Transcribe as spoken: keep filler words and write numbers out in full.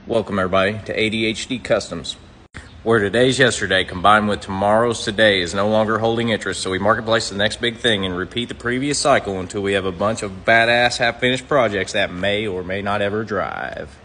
Welcome everybody to A D H D Customs, where today's yesterday combined with tomorrow's today is no longer holding interest, so we marketplace the next big thing and repeat the previous cycle until we have a bunch of badass half-finished projects that may or may not ever drive.